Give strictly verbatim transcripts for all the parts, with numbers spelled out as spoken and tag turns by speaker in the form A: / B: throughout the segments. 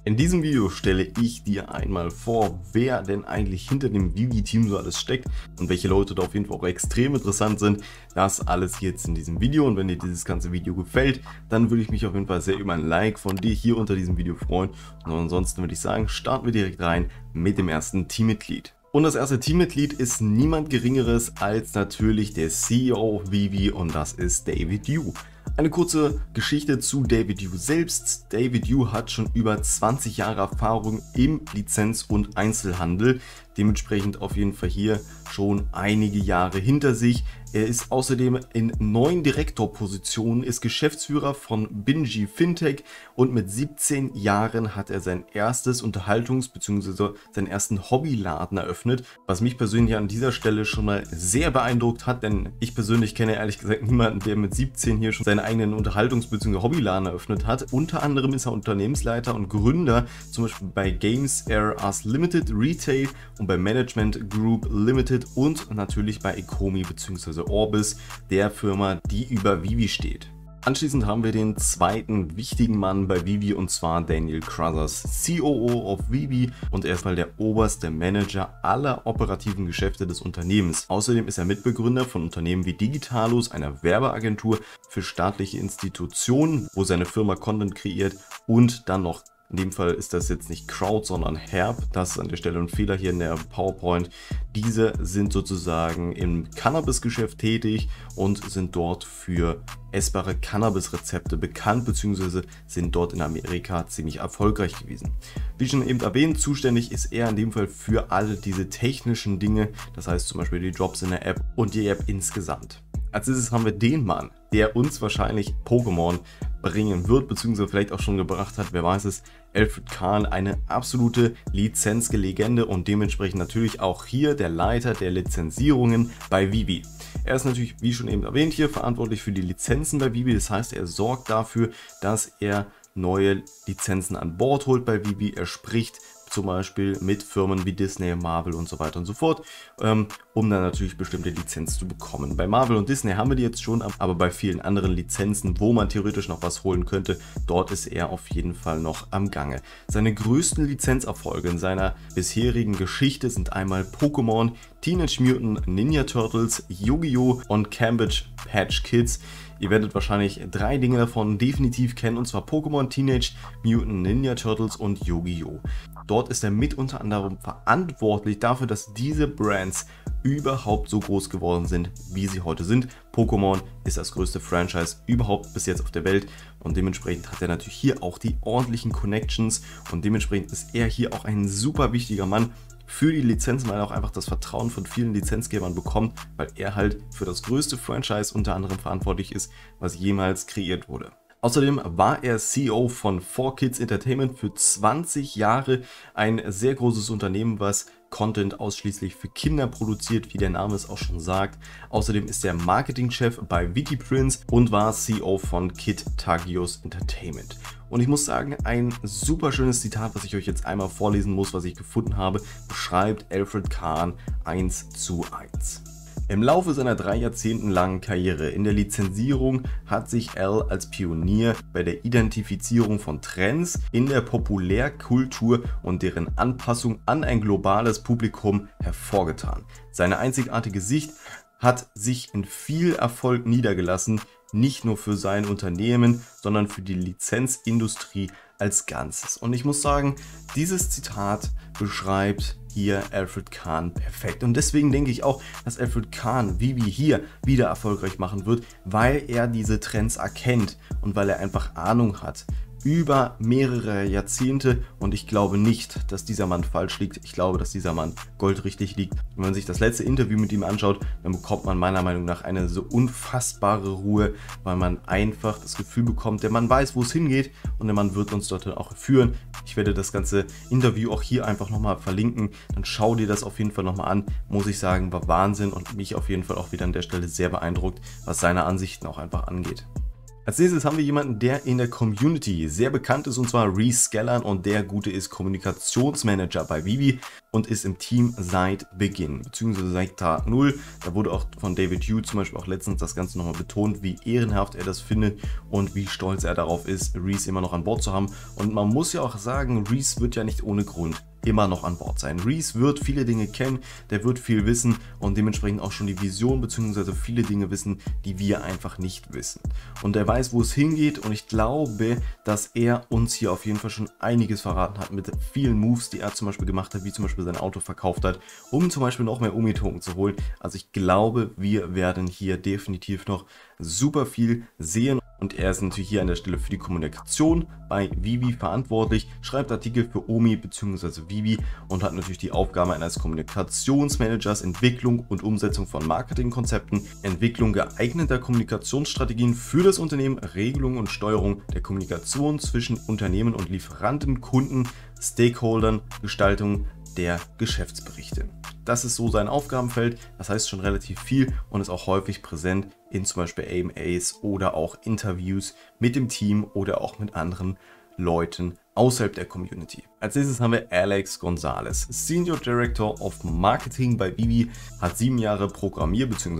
A: In diesem Video stelle ich dir einmal vor, wer denn eigentlich hinter dem Vivi-Team so alles steckt und welche Leute da auf jeden Fall auch extrem interessant sind. Das alles jetzt in diesem Video, und wenn dir dieses ganze Video gefällt, dann würde ich mich auf jeden Fall sehr über ein Like von dir hier unter diesem Video freuen. Und ansonsten würde ich sagen, starten wir direkt rein mit dem ersten Teammitglied. Und das erste Teammitglied ist niemand Geringeres als natürlich der C E O Vivi, und das ist David Yu. Eine kurze Geschichte zu David Yu selbst. David Yu hat schon über zwanzig Jahre Erfahrung im Lizenz- und Einzelhandel, dementsprechend auf jeden Fall hier schon einige Jahre hinter sich. Er ist außerdem in neun Direktorpositionen, ist Geschäftsführer von Binji Fintech, und mit siebzehn Jahren hat er sein erstes Unterhaltungs- bzw. seinen ersten Hobbyladen eröffnet, was mich persönlich an dieser Stelle schon mal sehr beeindruckt hat, denn ich persönlich kenne ehrlich gesagt niemanden, der mit siebzehn hier schon seinen eigenen Unterhaltungs- bzw. Hobbyladen eröffnet hat. Unter anderem ist er Unternehmensleiter und Gründer, zum Beispiel bei Games R Us Limited Retail und bei Management Group Limited und natürlich bei Ecomi bzw. Orbis, der Firma, die über Vivi steht. Anschließend haben wir den zweiten wichtigen Mann bei Vivi, und zwar Daniel Crothers, C O O of Vivi, und er ist mal der oberste Manager aller operativen Geschäfte des Unternehmens. Außerdem ist er Mitbegründer von Unternehmen wie Digitalus, einer Werbeagentur für staatliche Institutionen, wo seine Firma Content kreiert, und dann noch, in dem Fall ist das jetzt nicht Crowd, sondern Herb. Das ist an der Stelle ein Fehler hier in der PowerPoint. Diese sind sozusagen im Cannabis-Geschäft tätig und sind dort für essbare Cannabis-Rezepte bekannt, beziehungsweise sind dort in Amerika ziemlich erfolgreich gewesen. Wie schon eben erwähnt, zuständig ist er in dem Fall für alle diese technischen Dinge, das heißt zum Beispiel die Jobs in der App und die App insgesamt. Als nächstes haben wir den Mann, der uns wahrscheinlich Pokémon bringen wird, beziehungsweise vielleicht auch schon gebracht hat, wer weiß es, Alfred Kahn, eine absolute Lizenzlegende und dementsprechend natürlich auch hier der Leiter der Lizenzierungen bei Vivi. Er ist natürlich, wie schon eben erwähnt, hier verantwortlich für die Lizenzen bei Vivi, das heißt, er sorgt dafür, dass er neue Lizenzen an Bord holt bei Vivi. Er spricht zum Beispiel mit Firmen wie Disney, Marvel und so weiter und so fort, ähm, um dann natürlich bestimmte Lizenzen zu bekommen. Bei Marvel und Disney haben wir die jetzt schon, aber bei vielen anderen Lizenzen, wo man theoretisch noch was holen könnte, dort ist er auf jeden Fall noch am Gange. Seine größten Lizenzerfolge in seiner bisherigen Geschichte sind einmal Pokémon, Teenage Mutant Ninja Turtles, Yu-Gi-Oh! Und Cambridge Patch Kids. Ihr werdet wahrscheinlich drei Dinge davon definitiv kennen, und zwar Pokémon, Teenage Mutant Ninja Turtles und Yu-Gi-Oh! Dort ist er mit unter anderem verantwortlich dafür, dass diese Brands überhaupt so groß geworden sind, wie sie heute sind. Pokémon ist das größte Franchise überhaupt bis jetzt auf der Welt, und dementsprechend hat er natürlich hier auch die ordentlichen Connections, und dementsprechend ist er hier auch ein super wichtiger Mann für die Lizenzen, weil er auch einfach das Vertrauen von vielen Lizenzgebern bekommt, weil er halt für das größte Franchise unter anderem verantwortlich ist, was jemals kreiert wurde. Außerdem war er C E O von four Kids Entertainment für zwanzig Jahre, ein sehr großes Unternehmen, was Content ausschließlich für Kinder produziert, wie der Name es auch schon sagt. Außerdem ist er Marketingchef bei Vitiprints und war C E O von Kid Tagios Entertainment. Und ich muss sagen, ein super schönes Zitat, was ich euch jetzt einmal vorlesen muss, was ich gefunden habe, beschreibt Alfred Kahn eins zu eins. Im Laufe seiner drei Jahrzehnten langen Karriere in der Lizenzierung hat sich Al als Pionier bei der Identifizierung von Trends in der Populärkultur und deren Anpassung an ein globales Publikum hervorgetan. Seine einzigartige Sicht hat sich in viel Erfolg niedergelassen, nicht nur für sein Unternehmen, sondern für die Lizenzindustrie als Ganzes. Und ich muss sagen, dieses Zitat beschreibt hier Alfred Kahn perfekt. Und deswegen denke ich auch, dass Alfred Kahn Vivi hier wieder erfolgreich machen wird, weil er diese Trends erkennt und weil er einfach Ahnung hat über mehrere Jahrzehnte, und ich glaube nicht, dass dieser Mann falsch liegt. Ich glaube, dass dieser Mann goldrichtig liegt. Wenn man sich das letzte Interview mit ihm anschaut, dann bekommt man meiner Meinung nach eine so unfassbare Ruhe, weil man einfach das Gefühl bekommt, der Mann weiß, wo es hingeht, und der Mann wird uns dort auch führen. Ich werde das ganze Interview auch hier einfach nochmal verlinken, dann schau dir das auf jeden Fall nochmal an. Muss ich sagen, war Wahnsinn und mich auf jeden Fall auch wieder an der Stelle sehr beeindruckt, was seine Ansichten auch einfach angeht. Als nächstes haben wir jemanden, der in der Community sehr bekannt ist, und zwar Reese Skellan, und der Gute ist Kommunikationsmanager bei Vivi und ist im Team seit Beginn, beziehungsweise seit Tag null. Da wurde auch von David Yu zum Beispiel auch letztens das Ganze nochmal betont, wie ehrenhaft er das findet und wie stolz er darauf ist, Reese immer noch an Bord zu haben. Und man muss ja auch sagen, Reese wird ja nicht ohne Grund immer noch an Bord sein. Reese wird viele Dinge kennen, der wird viel wissen und dementsprechend auch schon die Vision bzw. viele Dinge wissen, die wir einfach nicht wissen. Und er weiß, wo es hingeht, und ich glaube, dass er uns hier auf jeden Fall schon einiges verraten hat mit vielen Moves, die er zum Beispiel gemacht hat, wie zum Beispiel sein Auto verkauft hat, um zum Beispiel noch mehr Omi-Token zu holen. Also ich glaube, wir werden hier definitiv noch super viel sehen. Und er ist natürlich hier an der Stelle für die Kommunikation bei Vivi verantwortlich, schreibt Artikel für Omi bzw. Vivi und hat natürlich die Aufgabe eines Kommunikationsmanagers, Entwicklung und Umsetzung von Marketingkonzepten, Entwicklung geeigneter Kommunikationsstrategien für das Unternehmen, Regelung und Steuerung der Kommunikation zwischen Unternehmen und Lieferanten, Kunden, Stakeholdern, Gestaltung der Geschäftsberichte. Das ist so sein Aufgabenfeld, das heißt schon relativ viel und ist auch häufig präsent in zum Beispiel A M As oder auch Interviews mit dem Team oder auch mit anderen Leuten außerhalb der Community. Als nächstes haben wir Alex Gonzalez, Senior Director of Marketing bei Vivi, hat sieben Jahre Programmier- bzw.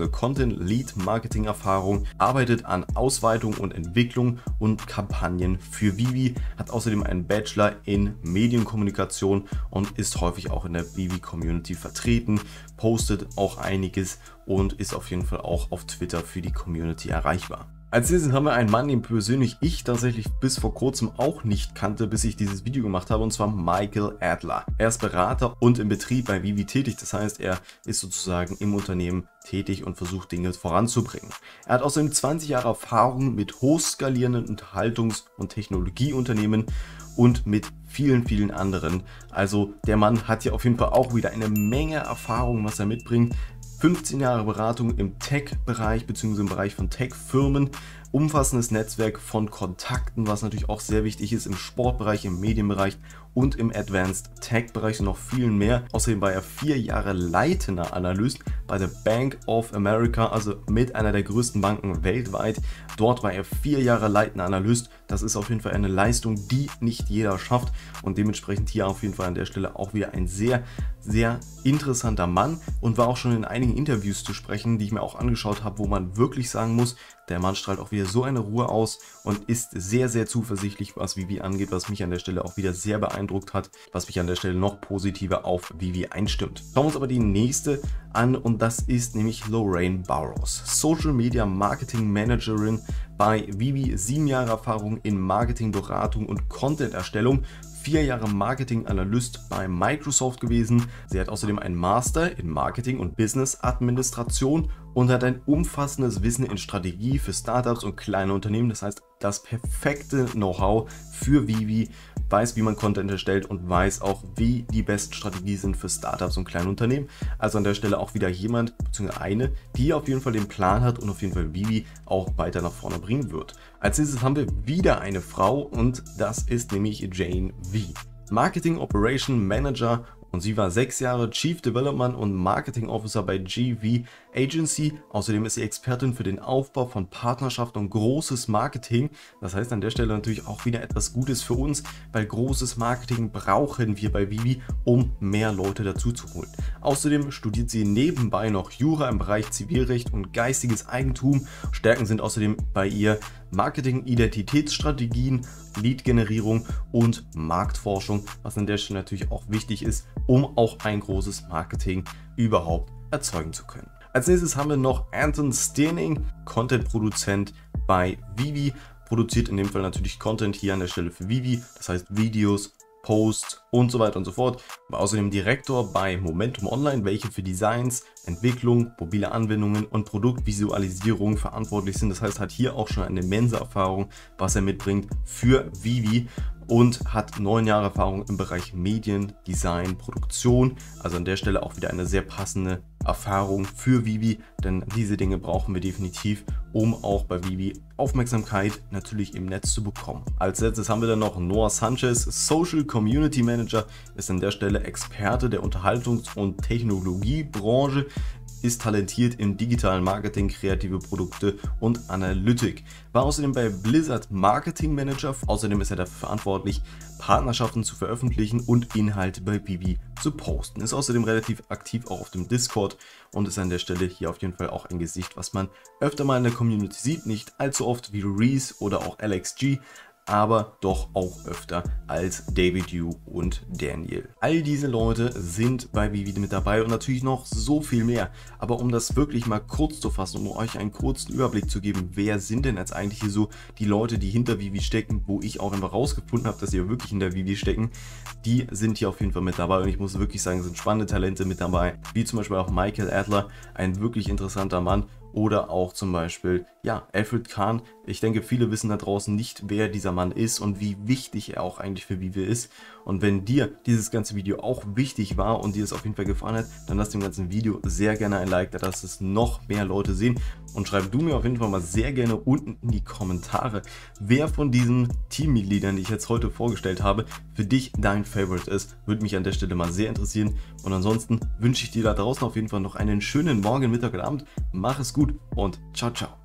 A: Content-Lead-Marketing-Erfahrung, arbeitet an Ausweitung und Entwicklung und Kampagnen für Vivi, hat außerdem einen Bachelor in Medienkommunikation und ist häufig auch in der Vivi-Community vertreten, postet auch einiges und ist auf jeden Fall auch auf Twitter für die Community erreichbar. Als nächstes haben wir einen Mann, den persönlich ich tatsächlich bis vor kurzem auch nicht kannte, bis ich dieses Video gemacht habe, und zwar Michael Adler. Er ist Berater und im Betrieb bei Vivi tätig, das heißt, er ist sozusagen im Unternehmen tätig und versucht, Dinge voranzubringen. Er hat außerdem zwanzig Jahre Erfahrung mit hochskalierenden Unterhaltungs- und Technologieunternehmen und mit vielen, vielen anderen. Also der Mann hat hier auf jeden Fall auch wieder eine Menge Erfahrung, was er mitbringt. fünfzehn Jahre Beratung im Tech-Bereich bzw. im Bereich von Tech-Firmen, umfassendes Netzwerk von Kontakten, was natürlich auch sehr wichtig ist im Sportbereich, im Medienbereich und im Advanced Tech-Bereich und noch viel mehr. Außerdem war er vier Jahre leitender Analyst bei der Bank of America, also mit einer der größten Banken weltweit. Dort war er vier Jahre leitender Analyst. Das ist auf jeden Fall eine Leistung, die nicht jeder schafft, und dementsprechend hier auf jeden Fall an der Stelle auch wieder ein sehr, sehr interessanter Mann und war auch schon in einigen Interviews zu sprechen, die ich mir auch angeschaut habe, wo man wirklich sagen muss, der Mann strahlt auch wieder so eine Ruhe aus und ist sehr, sehr zuversichtlich, was Vivi angeht, was mich an der Stelle auch wieder sehr beeindruckt hat, was mich an der Stelle noch positiver auf Vivi einstimmt. Schauen wir uns aber die nächste an, und das ist nämlich Lorraine Burrows, Social Media Marketing Managerin bei Vivi, sieben Jahre Erfahrung in Marketingberatung und Content-Erstellung, vier Jahre Marketing-Analyst bei Microsoft gewesen. Sie hat außerdem einen Master in Marketing und Business-Administration und hat ein umfassendes Wissen in Strategie für Startups und kleine Unternehmen. Das heißt, das perfekte Know-how für Vivi, weiß, wie man Content erstellt und weiß auch, wie die besten Strategien sind für Startups und kleine Unternehmen. Also an der Stelle auch wieder jemand bzw. eine, die auf jeden Fall den Plan hat und auf jeden Fall Vivi auch weiter nach vorne bringen wird. Als nächstes haben wir wieder eine Frau, und das ist nämlich Jane V. Marketing Operation Manager, und sie war sechs Jahre Chief Development und Marketing Officer bei G V Agency. Außerdem ist sie Expertin für den Aufbau von Partnerschaften und großes Marketing. Das heißt an der Stelle natürlich auch wieder etwas Gutes für uns, weil großes Marketing brauchen wir bei Vivi, um mehr Leute dazu zu holen. Außerdem studiert sie nebenbei noch Jura im Bereich Zivilrecht und geistiges Eigentum. Stärken sind außerdem bei ihr Marketing, Identitätsstrategien, Lead-Generierung und Marktforschung, was an der Stelle natürlich auch wichtig ist, um auch ein großes Marketing überhaupt erzeugen zu können. Als nächstes haben wir noch Anton Steening, Content-Produzent bei Vivi, produziert in dem Fall natürlich Content hier an der Stelle für Vivi, das heißt Videos, Posts und so weiter und so fort. War außerdem Direktor bei Momentum Online, welche für Designs, Entwicklung, mobile Anwendungen und Produktvisualisierung verantwortlich sind. Das heißt, hat hier auch schon eine immense Erfahrung, was er mitbringt für Vivi, und hat neun Jahre Erfahrung im Bereich Medien, Design, Produktion. Also an der Stelle auch wieder eine sehr passende Erfahrung für Vivi, denn diese Dinge brauchen wir definitiv, um auch bei Vivi Aufmerksamkeit natürlich im Netz zu bekommen. Als letztes haben wir dann noch Noah Sanchez, Social Community Manager, ist an der Stelle Experte der Unterhaltungs- und Technologiebranche, ist talentiert im digitalen Marketing, kreative Produkte und Analytik. War außerdem bei Blizzard Marketing Manager, außerdem ist er dafür verantwortlich, Partnerschaften zu veröffentlichen und Inhalte bei Vivi zu posten. Ist außerdem relativ aktiv auch auf dem Discord und ist an der Stelle hier auf jeden Fall auch ein Gesicht, was man öfter mal in der Community sieht, nicht allzu oft wie Reese oder auch Alex G, aber doch auch öfter als David Yu und Daniel. All diese Leute sind bei Vivi mit dabei und natürlich noch so viel mehr. Aber um das wirklich mal kurz zu fassen, um euch einen kurzen Überblick zu geben, wer sind denn jetzt eigentlich hier so die Leute, die hinter Vivi stecken, wo ich auch einfach rausgefunden habe, dass sie wirklich hinter Vivi stecken, die sind hier auf jeden Fall mit dabei und ich muss wirklich sagen, es sind spannende Talente mit dabei, wie zum Beispiel auch Michael Adler, ein wirklich interessanter Mann. Oder auch zum Beispiel, ja, Alfred Kahn. Ich denke, viele wissen da draußen nicht, wer dieser Mann ist und wie wichtig er auch eigentlich für Vivi ist. Und wenn dir dieses ganze Video auch wichtig war und dir es auf jeden Fall gefallen hat, dann lass dem ganzen Video sehr gerne ein Like da, dass es noch mehr Leute sehen. Und schreib du mir auf jeden Fall mal sehr gerne unten in die Kommentare, wer von diesen Teammitgliedern, die ich jetzt heute vorgestellt habe, für dich dein Favorite ist. Würde mich an der Stelle mal sehr interessieren. Und ansonsten wünsche ich dir da draußen auf jeden Fall noch einen schönen Morgen, Mittag oder Abend. Mach es gut und ciao, ciao.